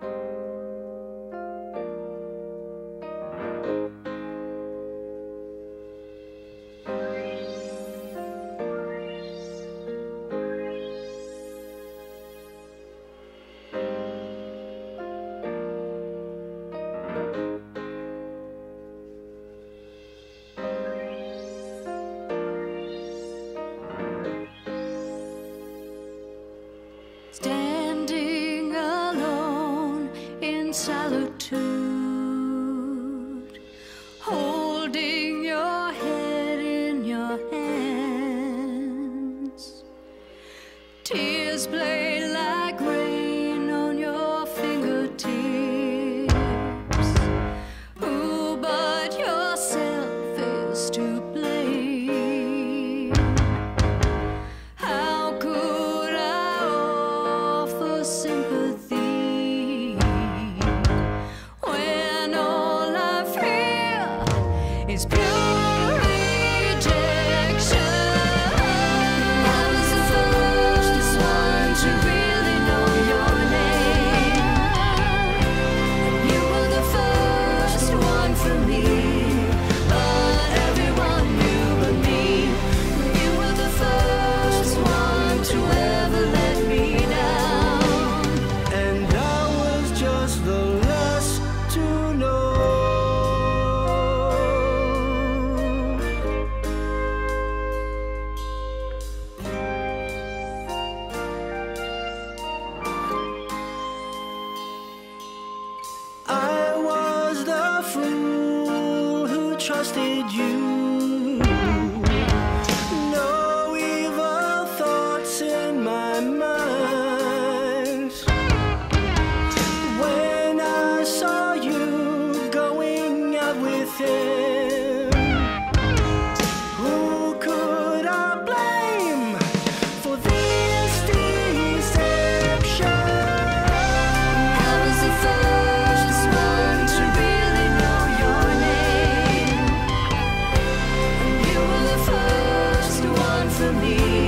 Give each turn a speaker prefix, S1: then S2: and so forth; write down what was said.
S1: Standing alone in solitude, holding your head in your hands. Tears play like rain on your fingertips. Who but yourself is to blame? How could I offer sympathy when all I feel is pure rejection? I was the first one to really know your name. You were the first one for me, but everyone knew but me. You were the first one to ever let me down.
S2: And I was just the last to know. I was the fool who trusted you. No evil thoughts in my mind. When I saw you going out with him, who could I blame for this deception?
S1: I was the first one to really know your name. You were the first one for me,